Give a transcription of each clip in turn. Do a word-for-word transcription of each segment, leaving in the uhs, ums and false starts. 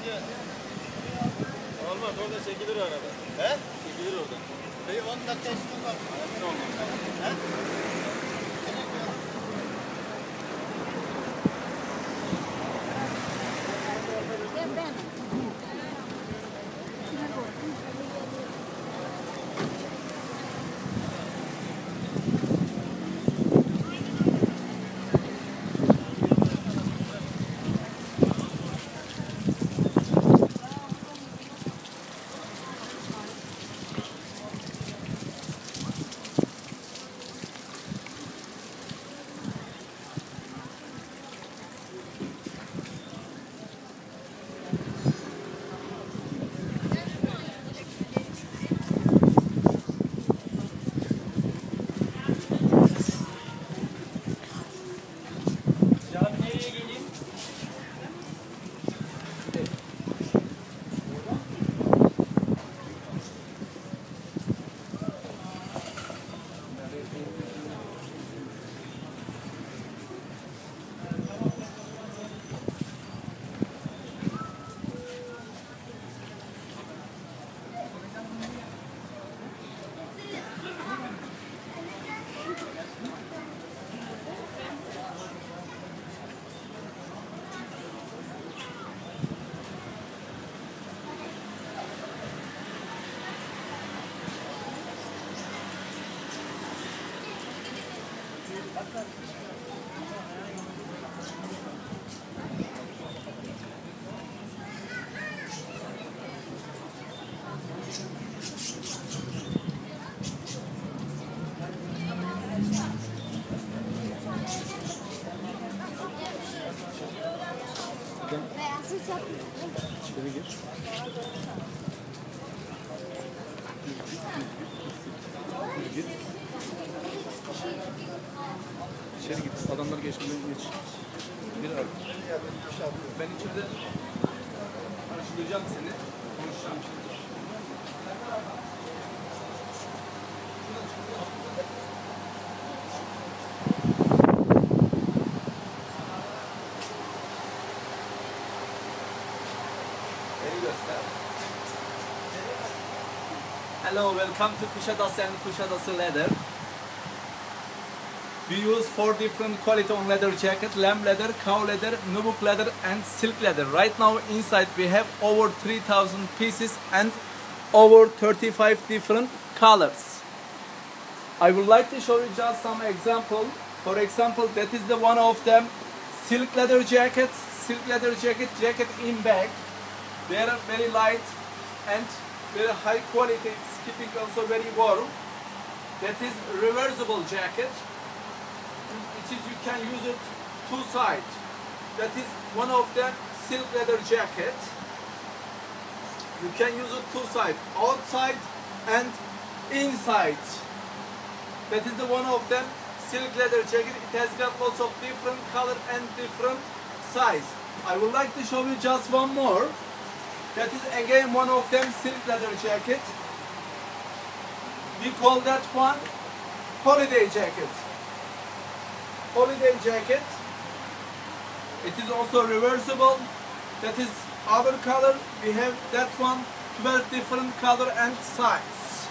Olmaz, orada çekilir araba. He? Çekilir orada. Bey on dakika üstüne bak. Ayakta olmaz. He? İçeri gir. Gir. İçeri git. Adamlar geçmeden geç. Bir abi. Ben içeride karşılayacağım seni. Konuşacağım şimdi. Hello, welcome to KUSADASI and KUSADASI Leather. We use four different quality on leather jacket: lamb leather, cow leather, nubuk leather and silk leather. Right now inside we have over three thousand pieces and over thirty-five different colors. I would like to show you just some example. For example, that is the one of them silk leather jackets, silk leather jacket, jacket in bag. They are very light and very high quality. It's keeping also very warm. That is reversible jacket. Which is you can use it two sides. That is one of them silk leather jacket. You can use it two sides, outside and inside. That is the one of them silk leather jacket. It has got lots of different color and different size. I would like to show you just one more. That is again one of them silk leather jacket. We call that one holiday jacket. Holiday jacket. It is also reversible. That is other color. We have that one twelve different color and size.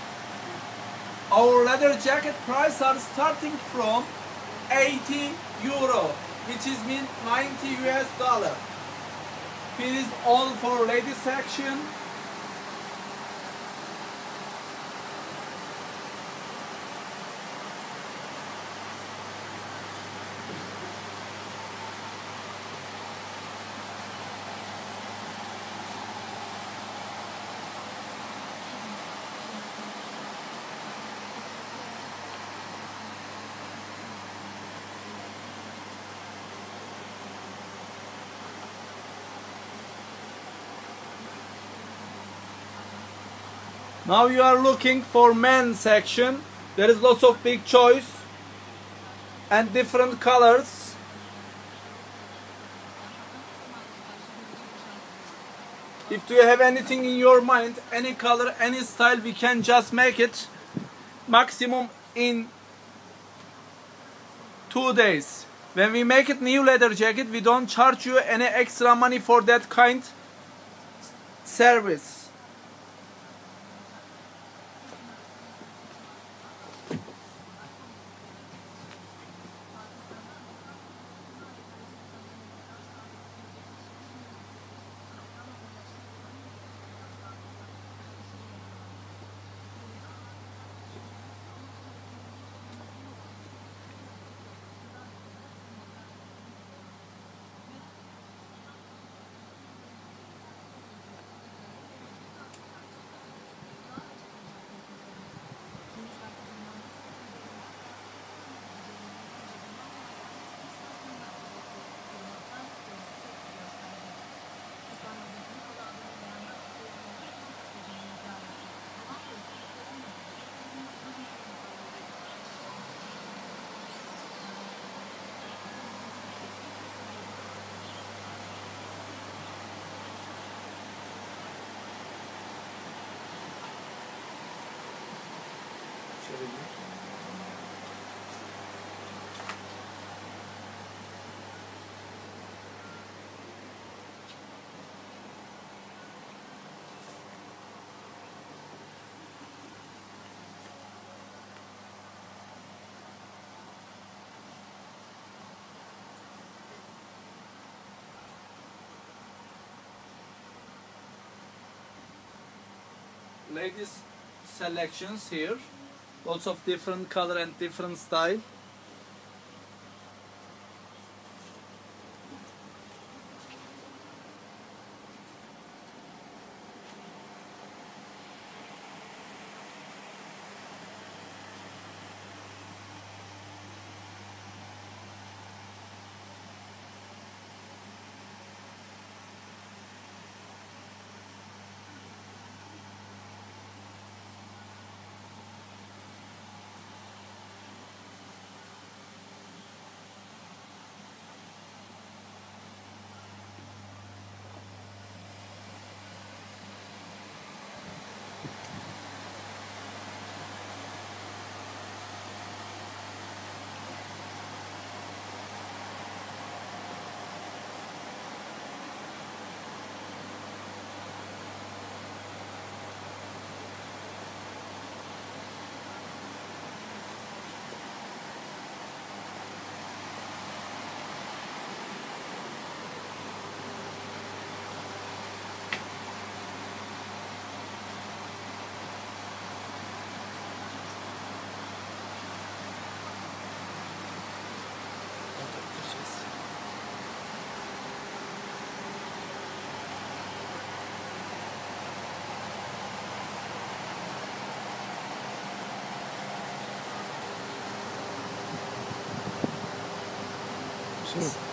Our leather jacket price are starting from eighty euro, which is mean ninety U S dollar. It is all for ladies section. Now you are looking for men section. There is lots of big choice and different colors. If you have anything in your mind, any color, any style, we can just make it maximum in two days. When we make it new leather jacket, we don't charge you any extra money for that kind service. Ladies selections here, lots of different color and different style. So.